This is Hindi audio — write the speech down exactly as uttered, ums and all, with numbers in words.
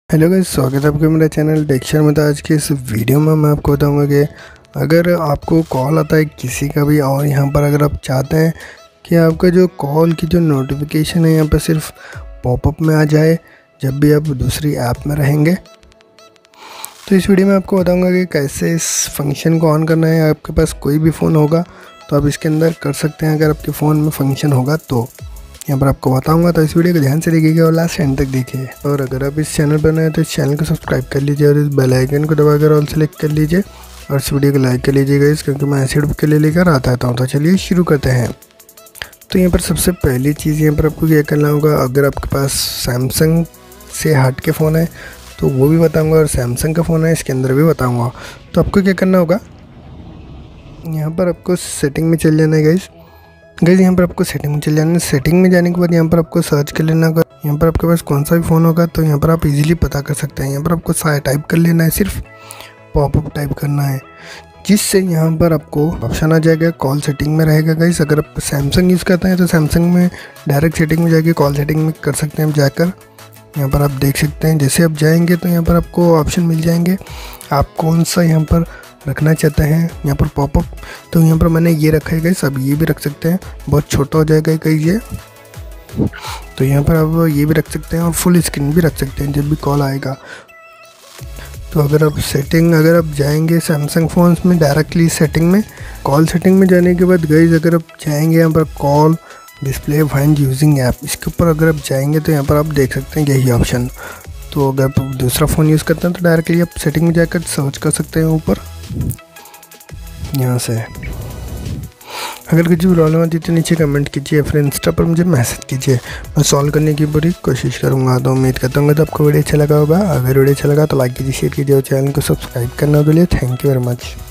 हेलो गाइस, स्वागत है आपके मेरे चैनल टेक्सचर में। तो आज के इस वीडियो में मैं आपको बताऊंगा कि अगर आपको कॉल आता है किसी का भी और यहाँ पर अगर आप चाहते हैं कि आपका जो कॉल की जो नोटिफिकेशन है यहाँ पर सिर्फ पॉपअप में आ जाए जब भी आप दूसरी ऐप में रहेंगे, तो इस वीडियो में आपको बताऊंगा कि कैसे इस फंक्शन को ऑन करना है। आपके पास कोई भी फ़ोन होगा तो आप इसके अंदर कर सकते हैं, अगर आपके फ़ोन में फंक्शन होगा तो यहाँ पर आपको बताऊंगा। तो इस वीडियो को ध्यान से देखिएगा और लास्ट एंड तक देखिए। और अगर आप इस चैनल पर नए हैं तो इस चैनल को सब्सक्राइब कर लीजिए और इस बेल आइकन को दबाकर ऑल सेलेक्ट कर लीजिए और इस वीडियो को लाइक कर लीजिएगा इस क्योंकि मैं ऐसे के लिए लेकर आता रहता हूँ। तो चलिए शुरू करते हैं। तो यहाँ पर सबसे पहली चीज़ यहाँ पर आपको क्या करना होगा, अगर आपके पास सैमसंग से हट के फ़ोन है तो वो भी बताऊँगा और सैमसंग का फ़ोन है इसके अंदर भी बताऊँगा। तो आपको क्या करना होगा, यहाँ पर आपको सेटिंग में चल जाना है गाइस। गाइस यहाँ पर आपको सेटिंग में चल जाना है। सेटिंग में जाने के बाद यहाँ पर आपको सर्च कर लेना होगा। यहाँ पर आपके पास कौन सा भी फ़ोन होगा तो यहाँ पर आप इजीली पता कर सकते हैं। यहाँ पर आपको सारा टाइप कर लेना है, सिर्फ पॉपअप टाइप करना है, जिससे यहाँ पर आपको ऑप्शन आ जाएगा कॉल सेटिंग में रहेगा। गाइस अगर आप सैमसंग यूज़ करते हैं तो सैमसंग में डायरेक्ट सेटिंग में जाके कॉल सेटिंग में कर सकते हैं। जाकर यहाँ पर आप देख सकते हैं, जैसे आप जाएंगे तो यहाँ पर आपको ऑप्शन मिल जाएंगे आप कौन सा यहाँ पर रखना चाहते हैं। यहाँ पर पॉपअप तो यहाँ पर मैंने ये रखा है गाइस, अब ये भी रख सकते हैं, बहुत छोटा हो जाएगा कहीं ये, तो यहाँ पर आप ये भी रख सकते हैं और फुल स्क्रीन भी रख सकते हैं जब भी कॉल आएगा। तो अगर आप सेटिंग अगर आप जाएंगे सैमसंग फ़ोन्स में डायरेक्टली सेटिंग में, कॉल सेटिंग में जाने के बाद गाइस अगर आप जाएंगे यहाँ पर call display find using app, इसके ऊपर अगर आप जाएंगे तो यहाँ पर आप देख सकते हैं यही ऑप्शन। तो अगर आप दूसरा फ़ोन यूज़ करते हैं तो डायरेक्टली आप सेटिंग में जाकर सर्च कर सकते हैं ऊपर यहाँ से। अगर कुछ भी प्रॉब्लम आती है तो नीचे कमेंट कीजिए, फिर इंस्टा पर मुझे मैसेज कीजिए, मैं सॉल्व करने की पूरी कोशिश करूँगा। तो उम्मीद करता हूँ तो आपको वीडियो अच्छा लगा होगा। अगर वीडियो अच्छा लगा तो लाइक कीजिए, शेयर कीजिए और चैनल को सब्सक्राइब करना भूलिए। Thank you very much.